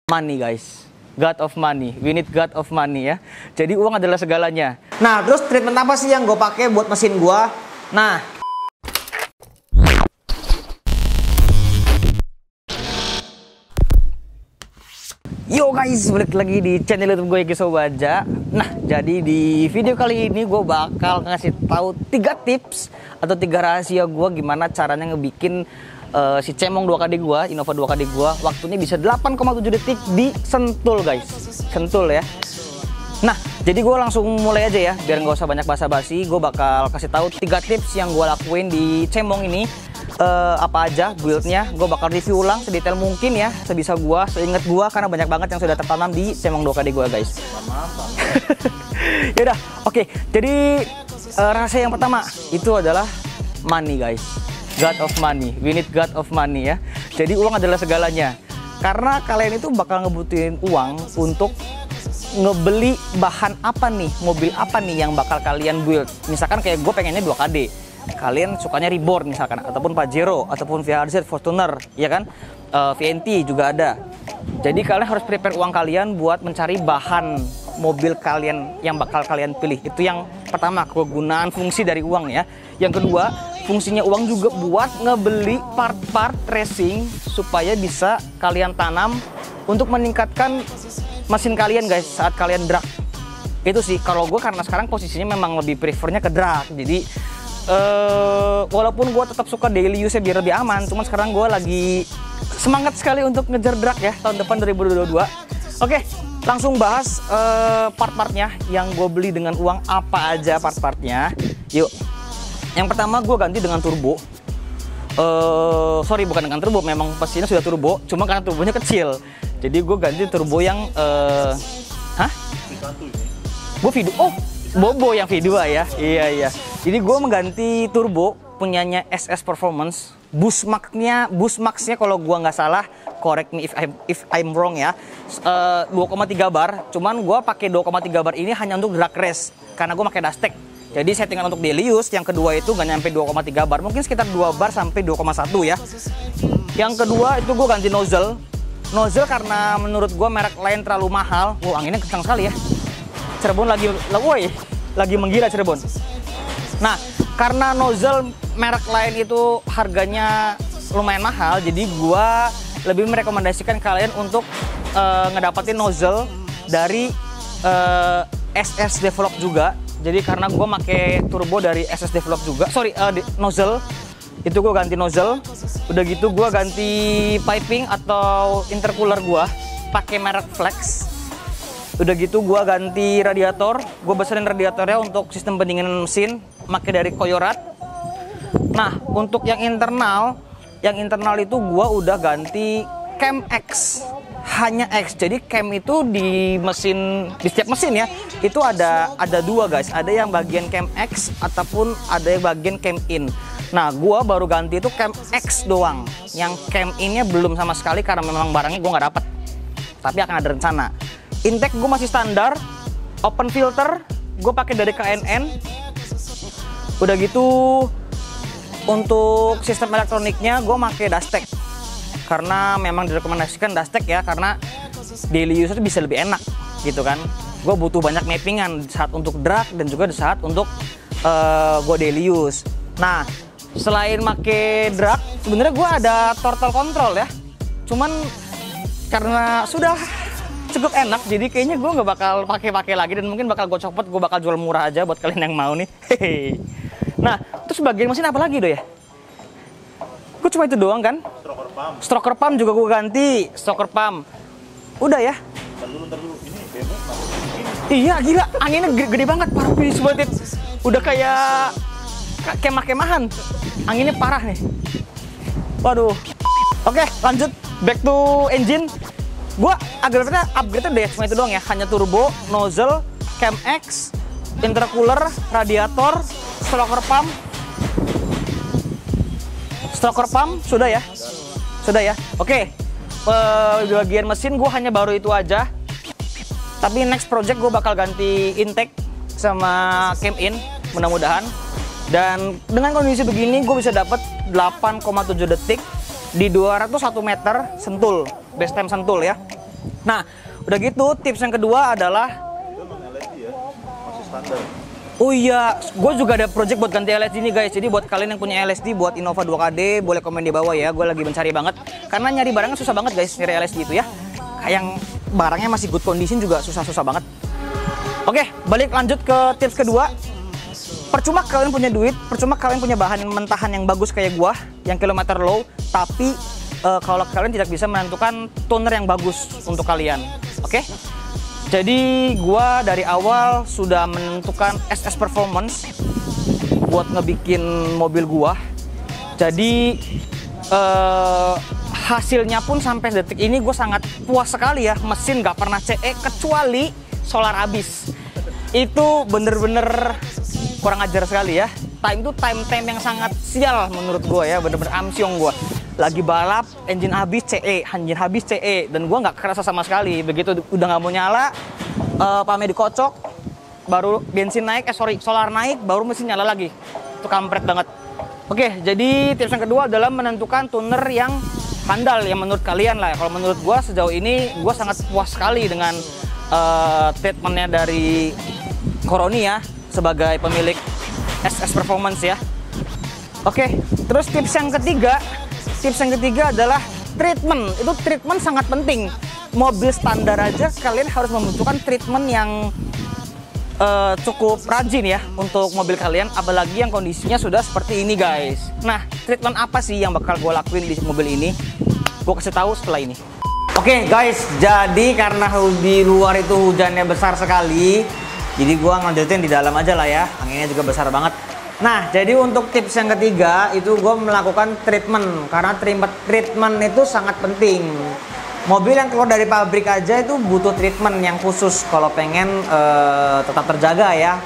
Money guys, God of money, we need God of money ya. Jadi uang adalah segalanya. Nah, terus treatment apa sih yang gue pakai buat mesin gue? Nah, yo guys, balik lagi di channel YouTube gue Egi Sobaja. Nah, jadi di video kali ini gue bakal ngasih tahu 3 tips atau 3 rahasia gue gimana caranya ngebikin si cemong 2KD gua, Innova 2KD gua waktunya bisa 8,7 detik di sentul guys. Sentul ya. Nah, jadi gue langsung mulai aja ya, biar nggak usah banyak basa-basi. Gue bakal kasih tahu 3 tips yang gue lakuin di cemong ini. Apa aja buildnya, gue bakal review ulang sedetail mungkin ya, sebisa gue, seinget gue, karena banyak banget yang sudah tertanam di cemong 2KD gue guys. Yaudah, oke. Jadi rahasia yang pertama itu adalah money guys. God of money, we need God of money ya. Jadi uang adalah segalanya. Karena kalian itu bakal ngebutuhin uang untuk ngebeli bahan apa nih, mobil apa nih yang bakal kalian build. Misalkan kayak gue pengennya 2KD, kalian sukanya Reborn misalkan, ataupun Pajero, ataupun VRZ, Fortuner, ya kan, VNT juga ada. Jadi kalian harus prepare uang kalian buat mencari bahan mobil kalian yang bakal kalian pilih. Itu yang pertama, kegunaan fungsi dari uang ya. Yang kedua, fungsinya uang juga buat ngebeli part-part racing supaya bisa kalian tanam untuk meningkatkan mesin kalian guys saat kalian drag. Itu sih kalau gue, karena sekarang posisinya memang lebih prefernya ke drag. Jadi walaupun gue tetap suka daily use biar lebih aman, cuman sekarang gue lagi semangat sekali untuk ngejar drag ya tahun depan 2022. Oke, langsung bahas part-partnya yang gue beli dengan uang apa aja part-partnya. Yuk. Yang pertama gue ganti dengan turbo. Sorry, bukan dengan turbo, memang pastinya sudah turbo, cuma karena turbonya kecil. Jadi gue ganti turbo yang gue V2. Oh, Bobo yang V2 ya. Iya. Jadi gue mengganti turbo punyanya SS Performance. Boost Max-nya kalau gue nggak salah, correct me if I'm wrong ya, 2,3 bar. Cuman gue pakai 2,3 bar ini hanya untuk drag race karena gue pakai Dastec. Jadi settingan untuk daily use yang kedua itu nggak nyampe 2,3 bar, mungkin sekitar 2 bar sampai 2,1 ya. Yang kedua itu gue ganti nozzle karena menurut gue merek lain terlalu mahal. Wow, anginnya kencang sekali ya. Cirebon lagi menggila Cirebon. Nah, karena nozzle merek lain itu harganya lumayan mahal, jadi gue lebih merekomendasikan kalian untuk ngedapetin nozzle dari SS Develop juga. Jadi karena gue pakai turbo dari SS Develop juga, nozzle itu gue ganti nozzle. Udah gitu gue ganti piping atau intercooler gue pakai merek Flex. Udah gitu gue ganti radiator, gue besarin radiatornya untuk sistem pendinginan mesin pakai dari Koyorat. Nah, untuk yang internal itu gue udah ganti cam X, hanya X. Jadi cam itu di setiap mesin ya itu ada 2 guys, ada yang bagian cam X ataupun ada yang bagian cam in. Nah, gue baru ganti itu cam X doang, yang cam innya belum sama sekali karena memang barangnya gue nggak dapet, tapi akan ada rencana. Intake gue masih standar, open filter gue pakai dari KNN. Udah gitu untuk sistem elektroniknya gue pakai Dastec karena memang direkomendasikan Dastec ya, karena daily use bisa lebih enak gitu kan. Gue butuh banyak mappingan saat untuk drag dan juga saat untuk gue daily use. Nah, selain pakai drag sebenarnya gue ada throttle control ya, cuman karena sudah cukup enak jadi kayaknya gue nggak bakal pakai lagi, dan mungkin bakal gue copot, gue bakal jual murah aja buat kalian yang mau nih. Nah, terus bagian mesin apa lagi do ya? Gue cuma itu doang kan? Stroker pump juga gue ganti, stroker pump. Udah ya? Ntar dulu. Ini BMW iya gila, anginnya gede banget, parah banget. Udah kayak kemah-kemahan. Anginnya parah nih. Waduh. Oke, lanjut back to engine. Gue upgrade deh, cuma itu doang ya. Hanya turbo, nozzle, cam X, intercooler, radiator, stroker pump sudah ya? Sudah ya? Oke. Bagian mesin gue hanya baru itu aja. Tapi next project gue bakal ganti intake sama cam in, mudah-mudahan. Dan dengan kondisi begini gue bisa dapat 8,7 detik di 201 meter sentul, base time sentul ya. Nah, udah gitu tips yang kedua adalah oh iya, gue juga ada project buat ganti LSD nih guys. Jadi buat kalian yang punya LSD buat Innova 2KD, boleh komen di bawah ya. Gue lagi mencari banget, karena nyari barangnya susah banget guys, nyari LSD itu ya. Yang barangnya masih good condition juga susah-susah banget. Oke, balik lanjut ke tips kedua. Percuma kalian punya duit, percuma kalian punya bahan mentahan yang bagus kayak gua, yang kilometer low, tapi kalau kalian tidak bisa menentukan toner yang bagus untuk kalian. Oke? Jadi gua dari awal sudah menentukan SS Performance buat ngebikin mobil gua. Jadi hasilnya pun sampai detik ini gue sangat puas sekali ya. Mesin gak pernah CE kecuali solar habis. Itu bener-bener kurang ajar sekali ya. Time itu time yang sangat sial menurut gue ya. Bener-bener amsyong gue. Lagi balap, engine habis CE, dan gue nggak kerasa sama sekali. Begitu udah nggak mau nyala, pamnya dikocok, baru bensin naik, solar naik, baru mesin nyala lagi. Itu kampret banget. Oke, jadi tips yang kedua adalah menentukan tuner yang handal yang menurut kalian lah. Kalau menurut gue sejauh ini gue sangat puas sekali dengan treatmentnya dari Koroni ya, sebagai pemilik SS Performance ya. Oke, terus tips yang ketiga adalah treatment. Itu treatment sangat penting. Mobil standar aja kalian harus membutuhkan treatment yang cukup rajin ya untuk mobil kalian, apalagi yang kondisinya sudah seperti ini guys. Nah, treatment apa sih yang bakal gue lakuin di mobil ini? Gue kasih tahu setelah ini. Oke guys, jadi karena di luar itu hujannya besar sekali, jadi gua ngelanjutin di dalam aja lah ya. Anginnya juga besar banget. Nah, jadi untuk tips yang ketiga itu gua melakukan treatment, karena treatment itu sangat penting. Mobil yang keluar dari pabrik aja itu butuh treatment yang khusus kalau pengen tetap terjaga ya,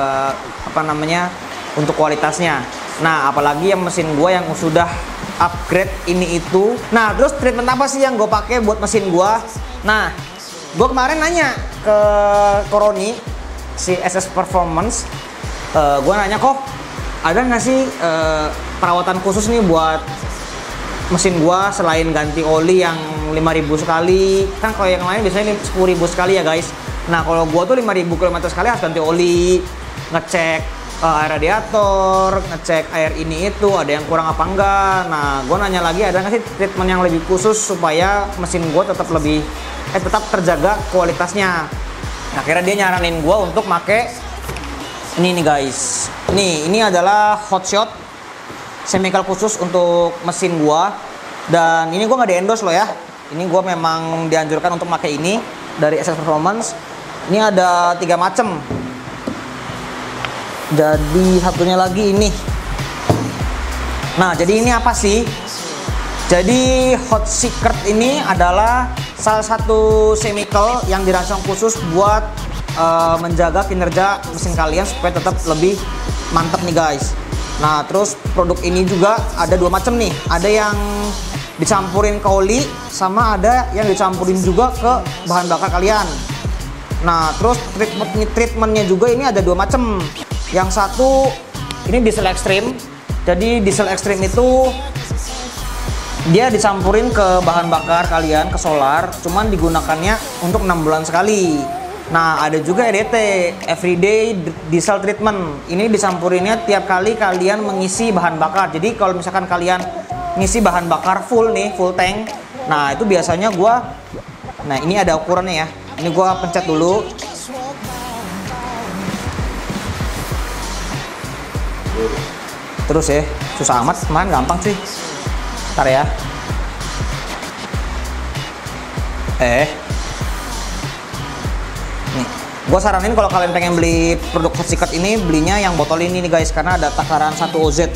untuk kualitasnya. Nah, apalagi yang mesin gua yang sudah upgrade ini itu. Nah, terus treatment apa sih yang gue pakai buat mesin gue? Nah, gue kemarin nanya ke Koroni si SS Performance, gue nanya kok ada nggak sih perawatan khusus nih buat mesin gue selain ganti oli yang 5.000 sekali. Kan kalau yang lain biasanya 10.000 sekali ya guys. Nah, kalau gue tuh 5.000 km sekali harus ganti oli, ngecek air radiator, ngecek air ini itu ada yang kurang apa enggak. Nah, gue nanya lagi ada nggak sih treatment yang lebih khusus supaya mesin gue tetap terjaga kualitasnya. Nah, akhirnya dia nyaranin gue untuk make ini nih guys. Ini adalah hot shot chemical khusus untuk mesin gue, dan ini gue nggak di endorse loh ya. Ini gue memang dianjurkan untuk pakai ini dari SS Performance. Ini ada 3 macam. Jadi satunya lagi ini. Nah, jadi ini apa sih? Jadi Hot Secret ini adalah salah satu chemical yang dirancang khusus buat menjaga kinerja mesin kalian supaya tetap lebih mantap nih guys. Nah, terus produk ini juga ada 2 macam nih. Ada yang dicampurin ke oli, sama ada yang dicampurin juga ke bahan bakar kalian. Nah, terus treatmentnya juga ini ada 2 macam. Yang satu ini diesel extreme. Jadi diesel extreme itu dia dicampurin ke bahan bakar kalian, ke solar, cuman digunakannya untuk 6 bulan sekali. Nah, ada juga EDT, everyday diesel treatment. Ini dicampurinnya tiap kali kalian mengisi bahan bakar. Jadi kalau misalkan kalian ngisi bahan bakar full nih, full tank. Nah, itu biasanya nah ini ada ukurannya ya. Ini gua pencet dulu. Terus ya, susah amat, kemarin gampang sih. Ntar ya. Nih, gue saranin kalau kalian pengen beli produk Hot Secret ini, belinya yang botol ini nih guys, karena ada takaran 1 OZ.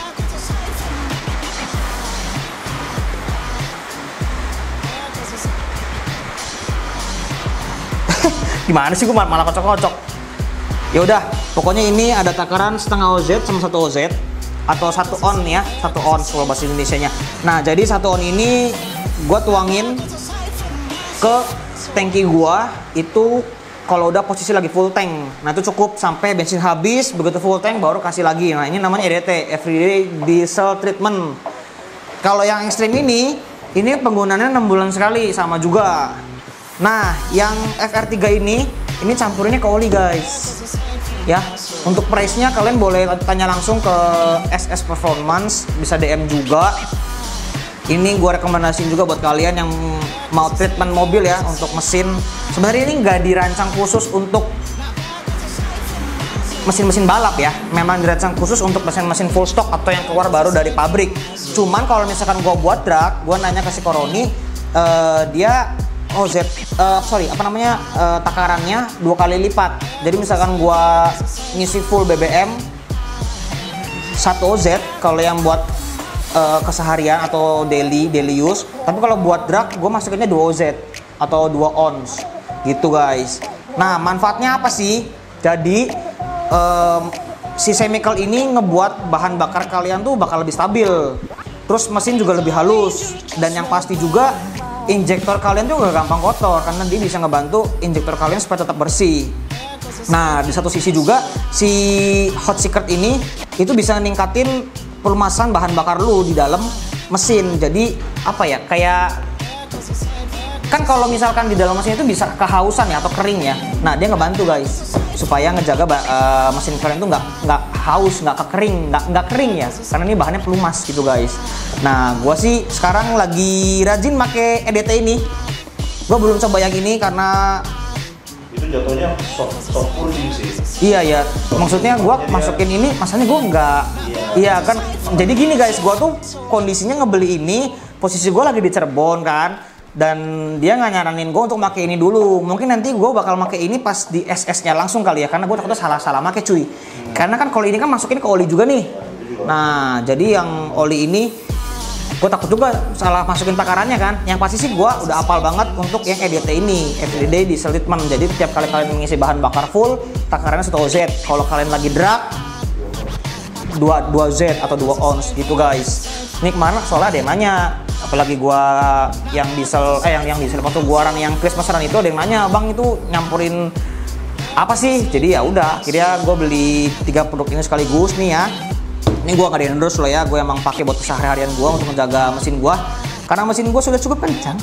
Gimana sih gue malah kocok-kocok. Ya udah, pokoknya ini ada takaran setengah OZ sama 1 OZ atau 1 on ya, 1 on kalau bahasa Indonesianya. Nah, jadi 1 on ini gua tuangin ke tangki gua itu kalau udah posisi lagi full tank. Nah, itu cukup sampai bensin habis, begitu full tank baru kasih lagi. Nah, ini namanya EDT, everyday diesel treatment. Kalau yang ekstrim ini penggunaannya 6 bulan sekali, sama juga. Nah, yang FR3 ini campurinnya ke oli guys. Ya, untuk price-nya kalian boleh tanya langsung ke SS Performance, bisa DM juga. Ini gua rekomendasiin juga buat kalian yang mau treatment mobil ya untuk mesin. Sebenarnya ini nggak dirancang khusus untuk mesin-mesin balap ya. Memang dirancang khusus untuk mesin-mesin full stock atau yang keluar baru dari pabrik. Cuman kalau misalkan gua buat drag, gua nanya ke si Koroni, dia takarannya 2 kali lipat. Jadi misalkan gua ngisi full BBM 1 OZ kalau yang buat keseharian atau daily use. Tapi kalau buat drag gua masukinnya 2 OZ atau 2 ons gitu guys. Nah, manfaatnya apa sih? Jadi si chemical ini ngebuat bahan bakar kalian tuh bakal lebih stabil. Terus mesin juga lebih halus, dan yang pasti juga injektor kalian tuh gak gampang kotor karena dia bisa ngebantu injektor kalian supaya tetap bersih. Nah, di satu sisi juga si Hot Secret ini itu bisa ningkatin pelumasan bahan bakar lu di dalam mesin. Jadi apa ya, kayak kan kalau misalkan di dalam mesin itu bisa kehausan ya atau kering ya. Nah, dia ngebantu guys supaya ngejaga mesin kalian tuh nggak haus, nggak kering ya, karena ini bahannya pelumas gitu guys. Nah, gua sih sekarang lagi rajin make EDT ini. Gua belum coba yang ini karena itu jatuhnya soft cooling sih. Iya ya, maksudnya gua masukin ini, masanya gua nggak, iya kan. Jadi gini guys, gua tuh kondisinya ngebeli ini, posisi gua lagi di Cirebon kan. Dan dia nggak nyaranin gue untuk pakai ini dulu. Mungkin nanti gue bakal pakai ini pas di SS-nya langsung kali ya, karena gue takutnya salah pakai cuy. Karena kan kalau ini kan masukin ke oli juga nih. Nah, jadi yang oli ini gue takut juga salah masukin takarannya kan. Yang pasti sih gue udah hafal banget untuk yang EDT ini, Everyday Diesel Treatment. Jadi tiap kali kalian mengisi bahan bakar full, takarannya 1 OZ. Kalau kalian lagi drag 2 Z atau 2 ons gitu guys. Ini kemarin soalnya ada yang nanya, apalagi gua yang diesel waktu gua yang Chris pesanan itu, ada yang nanya, "Bang, itu nyampurin apa sih?" Jadi ya udah, akhirnya gua beli 3 produk ini sekaligus nih ya. Ini gua nggak di-endorse loh ya, gua emang pakai buat keseharian gua untuk menjaga mesin gua karena mesin gua sudah cukup kencang.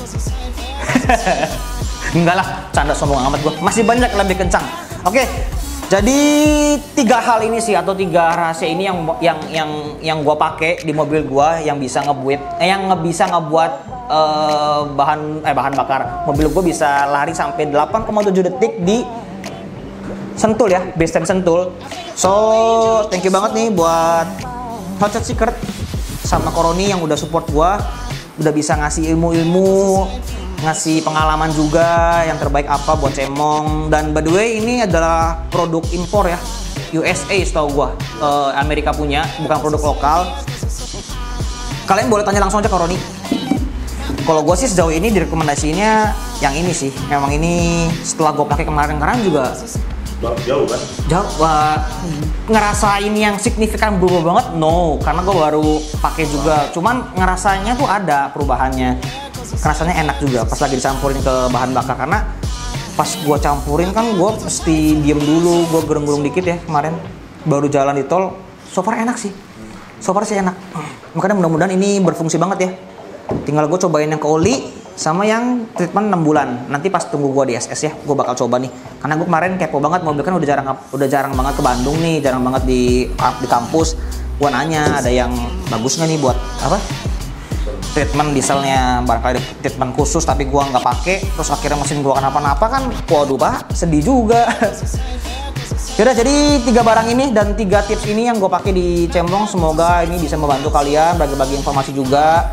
Enggak lah, canda sombong amat gua. Masih banyak lebih kencang. Oke. Jadi 3 hal ini sih atau 3 rahasia ini yang gua pakai di mobil gua yang bisa ngebuat bahan bakar mobil gua bisa lari sampai 8,7 detik di Sentul ya, base time Sentul. So, thank you banget nih buat Hot Secret sama Koroni yang udah support gua, udah bisa ngasih ilmu-ilmu, ngasih pengalaman juga yang terbaik apa buat cemong. Dan by the way, ini adalah produk impor ya, USA setahu gua, Amerika punya, bukan produk lokal. Kalian boleh tanya langsung aja ke Roni. Kalau gua sih sejauh ini direkomendasinya yang ini sih. Memang ini setelah gua pakai kemarin juga jauh kan? Jauh, ngerasain yang signifikan berubah banget no, karena gua baru pakai juga. Cuman ngerasanya tuh ada perubahannya. Rasanya enak juga pas lagi dicampurin ke bahan bakar, karena pas gua campurin kan gua mesti diem dulu, gua gerung-gerung dikit ya kemarin baru jalan di tol. So far enak sih, enak. Makanya mudah-mudahan ini berfungsi banget ya. Tinggal gue cobain yang ke oli sama yang treatment 6 bulan. Nanti pas tunggu gue di SS ya, gue bakal coba nih. Karena gue kemarin kepo banget, mobil kan udah jarang banget ke Bandung nih, jarang banget di kampus. Gue nanya ada yang bagus nggak nih buat apa? Treatment dieselnya, barangkali treatment khusus tapi gue nggak pakai. Terus akhirnya mesin gue kenapa-napa kan, waduh pak, sedih juga. Yaudah, jadi 3 barang ini dan 3 tips ini yang gue pakai di Cemplong. Semoga ini bisa membantu kalian, bagi-bagi informasi juga.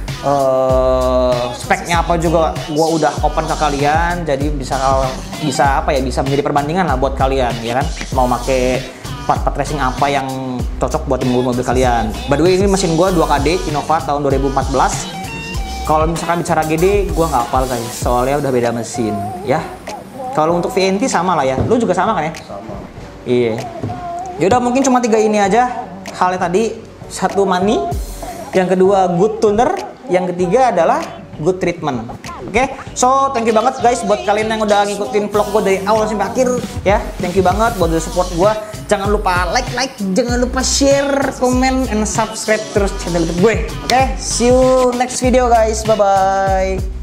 Speknya apa juga gue udah open ke kalian, jadi bisa menjadi perbandingan lah buat kalian ya kan, mau pakai part racing apa yang cocok buat mobil kalian. By the way, ini mesin gue 2KD Innova tahun 2014. Kalau misalkan bicara GD gue nggak hafal guys, soalnya udah beda mesin ya. Kalau untuk VNT sama lah ya, lu juga sama kan ya? Sama. Iya. Yaudah, mungkin cuma 3 ini aja halnya tadi. 1 money, yang kedua good tuner, yang ketiga adalah good treatment. Oke, so thank you banget guys buat kalian yang udah ngikutin vlog gue dari awal sampai akhir ya. Thank you banget buat udah support gue. Jangan lupa like, jangan lupa share, comment, and subscribe terus channel YouTube gue. Oke, see you next video guys. Bye bye.